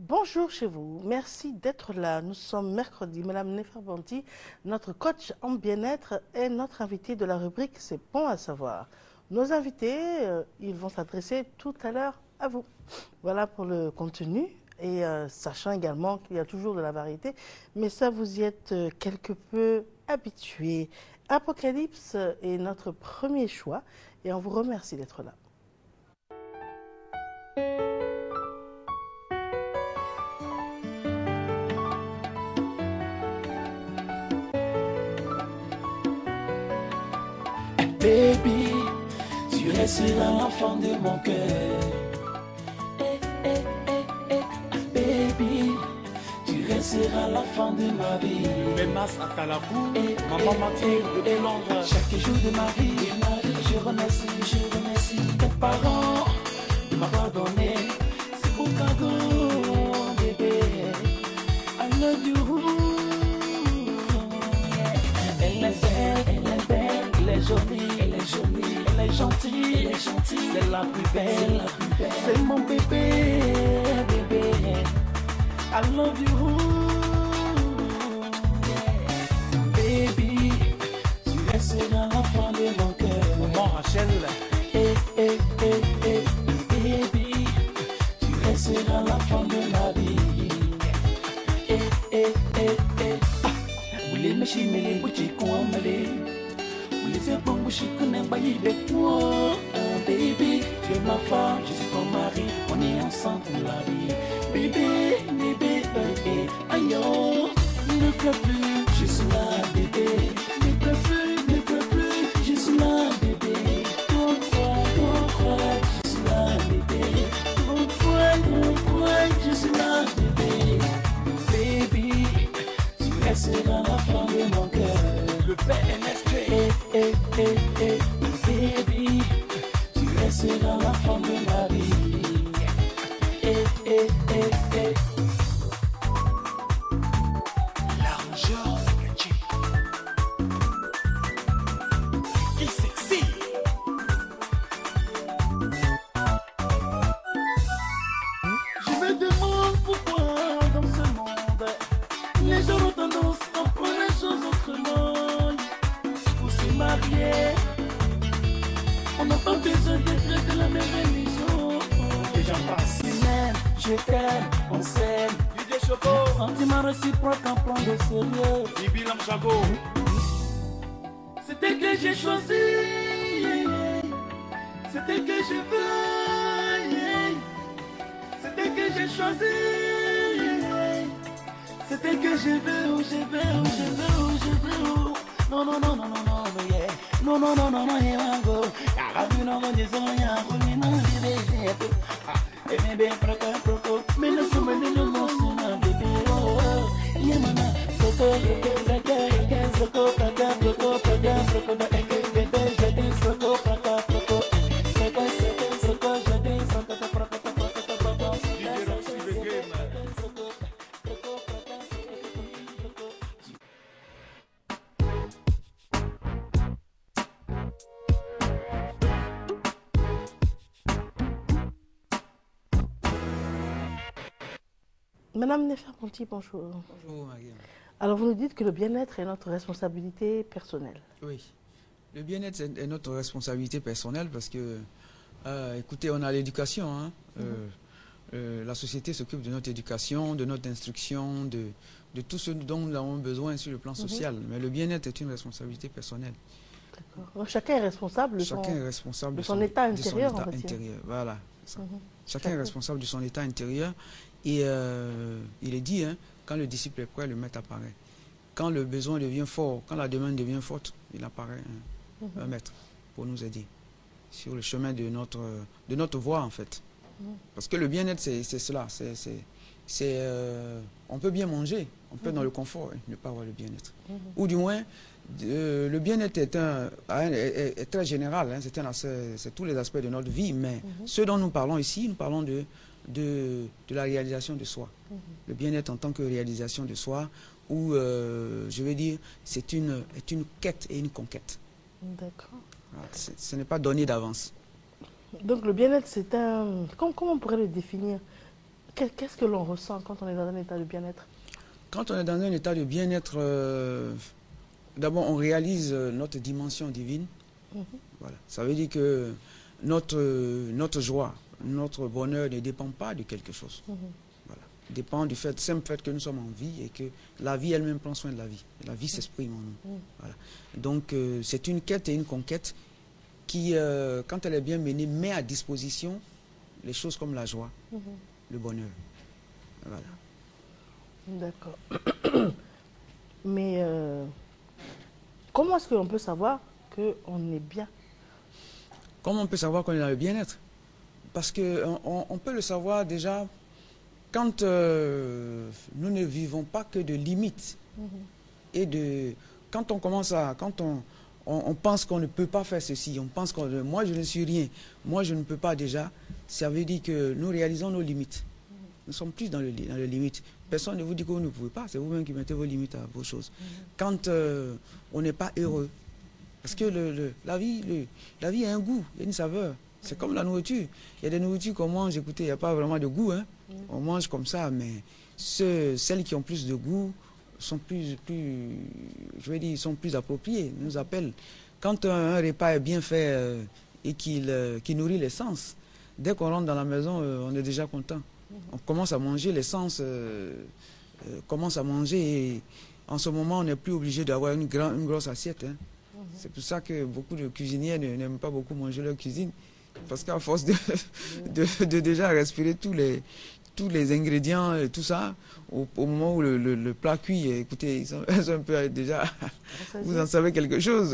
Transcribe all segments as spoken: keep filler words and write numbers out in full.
Bonjour chez vous, merci d'être là. Nous sommes mercredi. Madame Neferbanti, notre coach en bien-être, est notre invitée de la rubrique C'est bon à savoir. Nos invités, euh, ils vont s'adresser tout à l'heure à vous. Voilà pour le contenu. Et euh, sachant également qu'il y a toujours de la variété, mais ça vous y êtes euh, quelque peu habitués. Apocalypse est notre premier choix et on vous remercie d'être là. Baby, tu resteras l'enfant de mon cœur. Eh, eh, eh, eh, baby, tu resteras l'enfant de ma vie. Bemas à Talakou, Eh, Maman eh, Mathilde eh, depuis eh, Londres. Chaque jour de ma vie, je remercie, je remercie tes parents de m'avoir donné ce beau cadeau, bébé. I love you. Elle est belle, elle est belle, elle est jolie, elle est jolie, elle est gentille, elle est gentille, c'est la plus belle, c'est mon bébé, bébé. I love you, yeah. Baby, tu resteras l'enfant de mon cœur. Maman Rachel, Eh, eh, eh, eh, baby, tu resteras l'enfant de ma vie. Eh, eh, eh, eh. Wule meshi mele buchi kuamale. Wule se bon buchi kune bayi de toi. Baby, tu es ma femme, je suis ton mari. On est ensemble pour la vie. Bébé, bébé, bébé. Aïe, oh, ne pleure plus, je suis là, bébé. Ne pleure plus, ne pleure plus, je suis là, bébé. Don't cry, don't cry, je suis là, bébé. Don't cry, don't cry, je suis là, bébé. Baby, tu resteras l'enfant de mon cœur. le P N S J. Eh, eh, eh, eh, baby, tu resteras l'enfant de ma vie. Eh, eh, eh, eh. L'arrangeur Sakachi. Qui sexy. Je me demande pourquoi dans ce monde les gens ont tendance à prendre les choses autrement. Pour se marier, on n'a pas besoin d'être de la même religion. Et j'en passe. Tu m'aimes, je t'aime, on s'aime. Didier Choco, Sentiment réciproque en prend de sérieux. Bibi Lamchago. C'était que j'ai choisi, c'était que je veux, c'était que j'ai choisi, c'était que je veux, où je veux, où je veux, où je veux. où. Non, non, non, non, non, non, non, yeah. Non, non, non, non, non, here I go. Y'a vu non, non, disons, y'a vu non, bébé, bébé. Ah, et bébé, proco, proco. Mais le son, mais le nom, c'est bébé, oh, oh. Yeah, maman, proco, proco, proco, proco, proco, proco, proco, proco, bébé, je dis proco, proco, proco. Proco, proco, proco, je dis proco, proco, proco, proco, proco. Didier Roxy the Game. Madame Neferbanti, bonjour. Bonjour Mariam. Alors vous nous dites que le bien-être est notre responsabilité personnelle. Oui, le bien-être est est notre responsabilité personnelle parce que, euh, écoutez, on a l'éducation. Hein. Euh, euh, la société s'occupe de notre éducation, de notre instruction, de, de tout ce dont nous avons besoin sur le plan social. Mais le bien-être est une responsabilité personnelle. D'accord. Donc, chacun est responsable de Chacun son... est responsable de de son son, état de son intérieur, état on va dire. intérieur. Voilà. c'est ça. Mhm. Chacun Chacun. est responsable de son état intérieur. Et euh, il est dit, hein, quand le disciple est prêt, le maître apparaît. Quand le besoin devient fort, quand la demande devient forte, il apparaît hein, Mhm. un maître pour nous aider sur le chemin de notre, de notre voie en fait. Mhm. Parce que le bien-être, c'est c'est cela. c'est c'est- c'est, euh, on peut bien manger, on peut être dans le confort et ne pas avoir le bien-être. Mhm. Ou du moins, euh, le bien-être est, un, est, est- est très général, hein, c'est un assez- c'est tous les aspects de notre vie, mais Mhm. ce dont nous parlons ici, nous parlons de, de, de la réalisation de soi. Mhm. Le bien-être en tant que réalisation de soi, où, euh, je veux dire, c'est une, est une quête et une conquête. D'accord. Voilà, c'est- ce n'est pas donné d'avance. Donc le bien-être, c'est un... Comment, comment on pourrait le définir? Qu'est-ce que l'on ressent quand on est dans un état de bien-être? Quand on est dans un état de bien-être, euh, d'abord on réalise notre dimension divine. Mm-hmm. Voilà. Ça veut dire que notre, notre joie, notre bonheur ne dépend pas de quelque chose. Mm-hmm. Voilà. Il dépend du fait, simple fait que nous sommes en vie et que la vie elle-même prend soin de la vie. La vie s'exprime en nous. Mm-hmm. Voilà. Donc euh, c'est une quête et une conquête qui, euh, quand elle est bien menée, met à disposition les choses comme la joie, mm-hmm. le bonheur. Voilà. D'accord. Mais euh, comment est-ce qu'on peut savoir qu'on est bien? Comment on peut savoir qu'on est dans le bien-être? Parce qu'on on, on peut le savoir déjà quand euh, nous ne vivons pas que de limites. Mm-hmm. Et de... Quand on commence à... Quand on, on, on pense qu'on ne peut pas faire ceci, on pense que moi je ne suis rien, moi je ne peux pas déjà, ça veut dire que nous réalisons nos limites. Mm-hmm. Nous sommes plus dans, le, dans les limites. Personne ne vous dit que vous ne pouvez pas, c'est vous-même qui mettez vos limites à vos choses. Mm-hmm. Quand euh, on n'est pas heureux, parce que le, le, la, vie, le, la vie a un goût, il y a une saveur. C'est comme la nourriture. Il y a des nourritures qu'on mange, écoutez, il n'y a pas vraiment de goût. Hein. Mm. On mange comme ça, mais ceux, celles qui ont plus de goût sont plus, plus, je vais dire, sont plus appropriées. Ils nous appellent. Quand un, un repas est bien fait euh, et qu'il euh, qu'il nourrit les sens, dès qu'on rentre dans la maison, euh, on est déjà content. Mm. On commence à manger, les sens euh, euh, commencent à manger. Et en ce moment, on n'est plus obligé d'avoir une, grand, une grosse assiette. Hein. Mm. C'est pour ça que beaucoup de cuisiniers n'aiment pas beaucoup manger leur cuisine. Parce qu'à force de, de, de déjà respirer tous les, tous les ingrédients et tout ça, au, au moment où le, le, le plat cuit, écoutez, ils sont, ils sont un peu déjà, vous en savez quelque chose.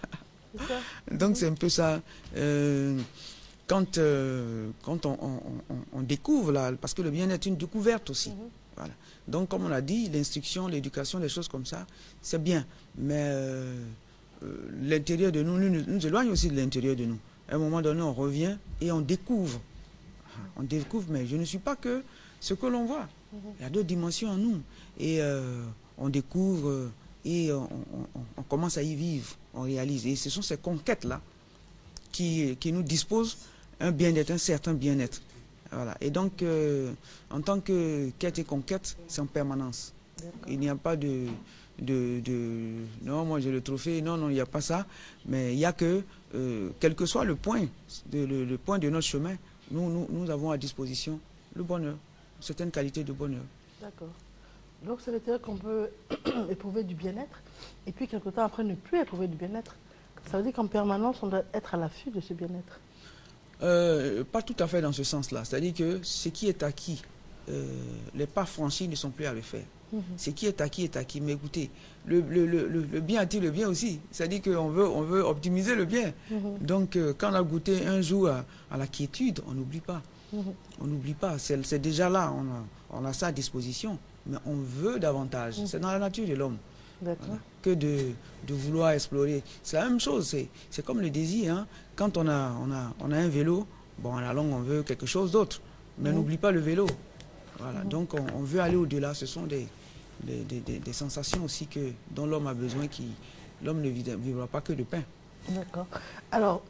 Donc c'est un peu ça. Euh, quand euh, quand on, on, on, on découvre, là, parce que le bien-être est une découverte aussi. Voilà. Donc comme on a dit, l'instruction, l'éducation, les choses comme ça, c'est bien. Mais euh, euh, l'intérieur de nous, nous nous éloigne aussi de l'intérieur de nous. À un moment donné, on revient et on découvre. On découvre, mais je ne suis pas que ce que l'on voit. Il y a d'autres dimensions en nous. Et euh, on découvre et on, on, on commence à y vivre, on réalise. Et ce sont ces conquêtes-là qui, qui nous disposent un bien-être, un certain bien-être. Voilà. Et donc, euh, en tant que quête et conquête, c'est en permanence. Il n'y a pas de... De, de, non, moi j'ai le trophée, non, non, il n'y a pas ça, mais il y a que, euh, quel que soit le point, de, le, le point de notre chemin, nous, nous, nous avons à disposition le bonheur, une certaine qualité de bonheur. D'accord. Donc ça veut dire qu'on peut éprouver du bien-être, et puis quelque temps après ne plus éprouver du bien-être. Ça veut dire qu'en permanence, on doit être à l'affût de ce bien-être. Euh, pas tout à fait dans ce sens-là, c'est-à-dire que ce qui est acquis, euh, les pas franchis ne sont plus à le faire. Mmh. Ce qui est acquis est acquis. Mais écoutez, le, le, le, le bien attire le bien aussi. C'est-à-dire qu'on veut, on veut optimiser le bien. Mmh. Donc, euh, quand on a goûté un jour à, à la quiétude, on n'oublie pas. Mmh. On n'oublie pas. C'est déjà là. On a, on a ça à disposition. Mais on veut davantage. Mmh. C'est dans la nature de l'homme. Voilà, que de, de vouloir explorer. C'est la même chose. C'est comme le désir. Hein. Quand on a, on, a, on a un vélo, bon, à la longue, on veut quelque chose d'autre. Mais mmh. n'oublie pas le vélo. Voilà. Mmh. Donc, on, on veut aller au-delà. Ce sont des... Des, des, des sensations aussi que, dont l'homme a besoin, qui l'homme ne vivra pas que de pain. D'accord. Alors,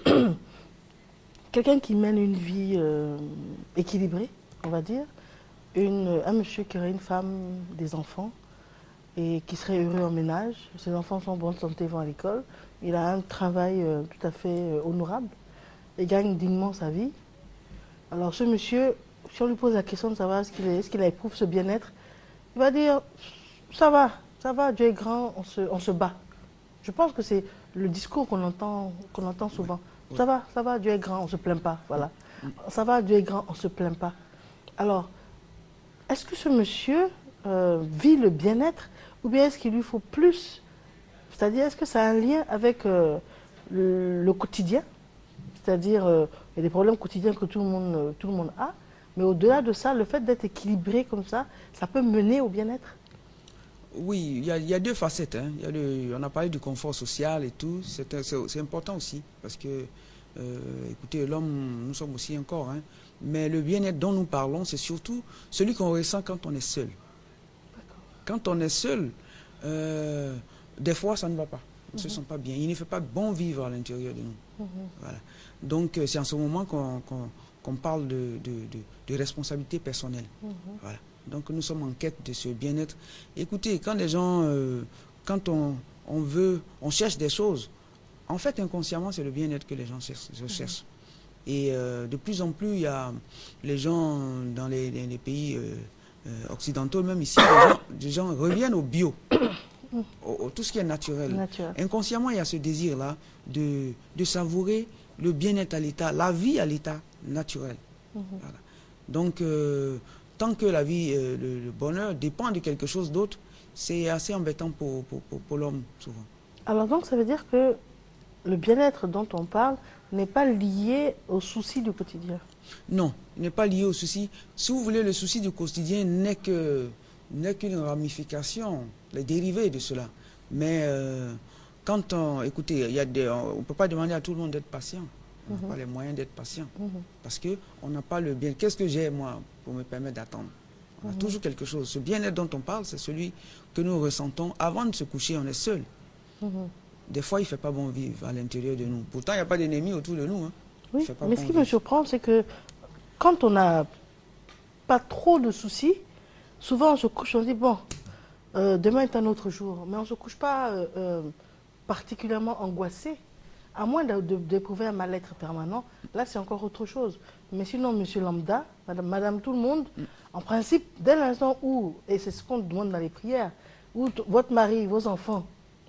quelqu'un qui mène une vie euh, équilibrée, on va dire, une, un monsieur qui aurait une femme, des enfants, et qui serait heureux en ménage, ses enfants sont en bonne santé, vont à l'école, il a un travail euh, tout à fait euh, honorable, et gagne dignement sa vie. Alors ce monsieur, si on lui pose la question de savoir est-ce qu'il est, est qu'il éprouve ce bien-être, il va dire, ça va, ça va, Dieu est grand, on se, on se bat. Je pense que c'est le discours qu'on entend, qu'on entend souvent. Oui. Ça va, ça va, Dieu est grand, on ne se plaint pas. Voilà. Oui. Ça va, Dieu est grand, on ne se plaint pas. Alors, est-ce que ce monsieur euh, vit le bien-être ou bien est-ce qu'il lui faut plus? C'est-à-dire, est-ce que ça a un lien avec euh, le, le quotidien? C'est-à-dire, euh, il y a des problèmes quotidiens que tout le monde, euh, tout le monde a. Mais au-delà de ça, le fait d'être équilibré comme ça, ça peut mener au bien-être? Oui, il y, y a deux facettes. Hein. Y a le, on a parlé du confort social et tout. C'est important aussi. Parce que, euh, écoutez, l'homme, nous sommes aussi un corps. Hein. Mais le bien-être dont nous parlons, c'est surtout celui qu'on ressent quand on est seul. Quand on est seul, euh, des fois, ça ne va pas. On ne mm-hmm. se sent pas bien. Il ne fait pas bon vivre à l'intérieur de nous. Mm-hmm. Voilà. Donc, c'est en ce moment qu'on qu'on qu'on parle de, de, de, de responsabilité personnelle. Mmh. Voilà. Donc nous sommes en quête de ce bien-être. Écoutez, quand les gens, euh, quand on, on veut, on cherche des choses, en fait inconsciemment c'est le bien-être que les gens cherchent. cherchent. Mmh. Et euh, de plus en plus, il y a les gens dans les, les, les pays euh, euh, occidentaux, même ici, les gens, les gens reviennent au bio. Au, au, tout ce qui est naturel. naturel. Inconsciemment, il y a ce désir-là de, de savourer le bien-être à l'état, la vie à l'état naturel. Mmh. Voilà. Donc, euh, tant que la vie, euh, le, le bonheur dépend de quelque chose d'autre, c'est assez embêtant pour, pour, pour, pour l'homme, souvent. Alors donc, ça veut dire que le bien-être dont on parle n'est pas lié aux soucis du quotidien? Non, il n'est pas lié aux soucis. Si vous voulez, le souci du quotidien n'est que... n'est qu'une ramification, les dérivés de cela. Mais euh, quand on... Écoutez, il y a des, on ne peut pas demander à tout le monde d'être patient. On n'a mm-hmm. pas les moyens d'être patient. Mm-hmm. Parce qu'on n'a pas le bien. Qu'est-ce que j'ai, moi, pour me permettre d'attendre? On a mm-hmm. toujours quelque chose. Ce bien-être dont on parle, c'est celui que nous ressentons avant de se coucher. On est seul. Mm-hmm. Des fois, il ne fait pas bon vivre à l'intérieur de nous. Pourtant, il n'y a pas d'ennemis autour de nous. Hein. Oui, mais bon ce qui vivre. me surprend, c'est que quand on n'a pas trop de soucis, souvent, on se couche, on dit, bon, euh, demain est un autre jour. Mais on ne se couche pas euh, euh, particulièrement angoissé, à moins d'éprouver un mal-être permanent. Là, c'est encore autre chose. Mais sinon, monsieur Lambda, madame, madame tout le monde, mm. en principe, dès l'instant où, et c'est ce qu'on demande dans les prières, où votre mari, vos enfants,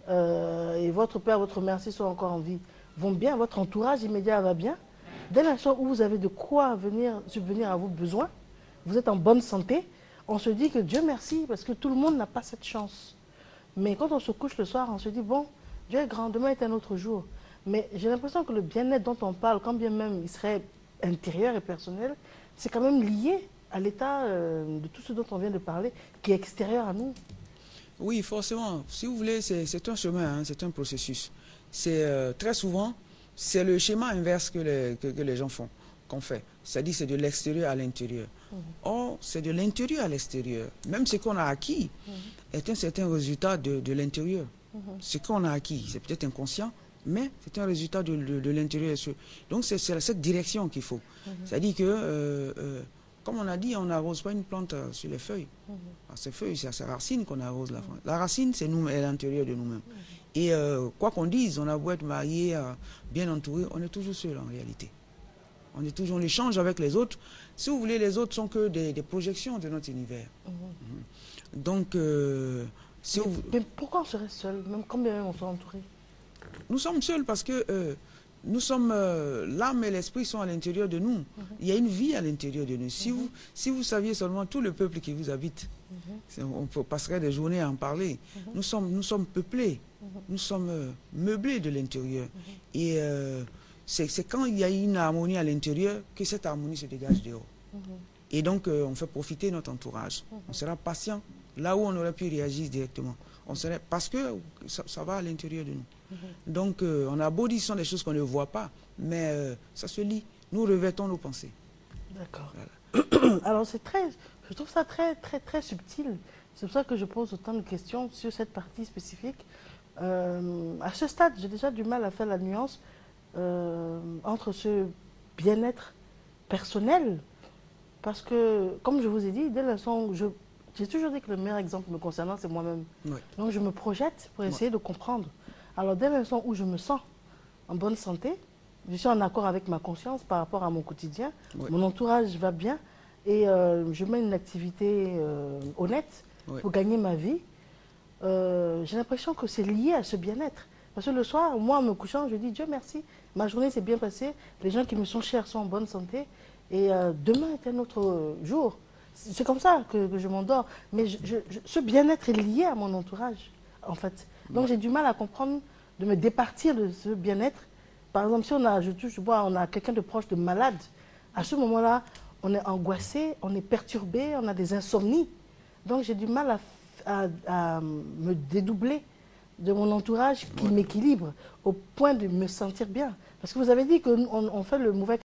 euh, et votre père, votre mère, s'ils sont encore en vie, vont bien, votre entourage immédiat va bien, dès l'instant où vous avez de quoi venir subvenir à vos besoins, vous êtes en bonne santé, on se dit que Dieu merci, parce que tout le monde n'a pas cette chance. Mais quand on se couche le soir, on se dit, bon, Dieu est grand, demain est un autre jour. Mais j'ai l'impression que le bien-être dont on parle, quand bien même il serait intérieur et personnel, c'est quand même lié à l'état euh, de tout ce dont on vient de parler, qui est extérieur à nous. Oui, forcément. Si vous voulez, c'est un chemin, hein, c'est un processus. C'est euh, très souvent, c'est le schéma inverse que les, que, que les gens font, qu'on fait. C'est-à-dire c'est de l'extérieur à l'intérieur. Mmh. Or, c'est de l'intérieur à l'extérieur. Même ce qu'on a acquis mmh. est un certain résultat de, de l'intérieur. Mmh. Ce qu'on a acquis, c'est peut-être inconscient, mais c'est un résultat de, de, de l'intérieur. Donc, c'est cette direction qu'il faut. Mmh. C'est-à-dire que, euh, euh, comme on a dit, on n'arrose pas une plante euh, sur les feuilles. Mmh. Alors, ces feuilles, c'est à sa racine qu'on arrose la plante. La racine, c'est nous, à l'intérieur de nous-mêmes. Mmh. Et euh, quoi qu'on dise, on a beau être marié, euh, bien entouré, on est toujours seul en réalité. On est toujours en échange avec les autres. Si vous voulez, les autres sont que des, des projections de notre univers. Mmh. Mmh. Donc, euh, si mais, vous... mais pourquoi on serait seul, même quand bien même on soit entouré? Nous sommes seuls parce que euh, nous sommes, euh, l'âme et l'esprit sont à l'intérieur de nous. Mmh. Il y a une vie à l'intérieur de nous. Si, mmh. vous, si vous saviez seulement tout le peuple qui vous habite, mmh. on passerait des journées à en parler. Mmh. Nous sommes, nous sommes peuplés, mmh. nous sommes euh, meublés de l'intérieur. Mmh. Et euh, c'est quand il y a une harmonie à l'intérieur que cette harmonie se dégage dehors. Mmh. Et donc, euh, on fait profiter notre entourage. Mmh. On sera patient là où on aurait pu réagir directement. On serait, parce que ça, ça va à l'intérieur de nous. Mmh. Donc, euh, on a beau dire ce sont des choses qu'on ne voit pas, mais euh, ça se lit. Nous revêtons nos pensées. D'accord. Voilà. Alors, c'est très, je trouve ça très, très, très subtil. C'est pour ça que je pose autant de questions sur cette partie spécifique. Euh, à ce stade, j'ai déjà du mal à faire la nuance euh, entre ce bien-être personnel, parce que, comme je vous ai dit, dès l'instant où je... J'ai toujours dit que le meilleur exemple me concernant, c'est moi-même. Oui. Donc, je me projette pour essayer oui. de comprendre. Alors, dès l'instant où je me sens en bonne santé, je suis en accord avec ma conscience par rapport à mon quotidien, oui. mon entourage va bien et euh, je mène une activité euh, honnête oui. pour gagner ma vie, euh, j'ai l'impression que c'est lié à ce bien-être. Parce que le soir, moi, en me couchant, je dis Dieu merci, ma journée s'est bien passée, les gens qui me sont chers sont en bonne santé et euh, demain est un autre jour. C'est comme ça que, que je m'endors. Mais je, je, je, ce bien-être est lié à mon entourage, en fait. Donc ouais. j'ai du mal à comprendre, de me départir de ce bien-être. Par exemple, si on a, je touche, je vois, on a quelqu'un de proche de malade, à ce moment-là, on est angoissé, on est perturbé, on a des insomnies. Donc j'ai du mal à, à, à me dédoubler de mon entourage qui ouais. m'équilibre au point de me sentir bien. Parce que vous avez dit qu'on on fait le mauvais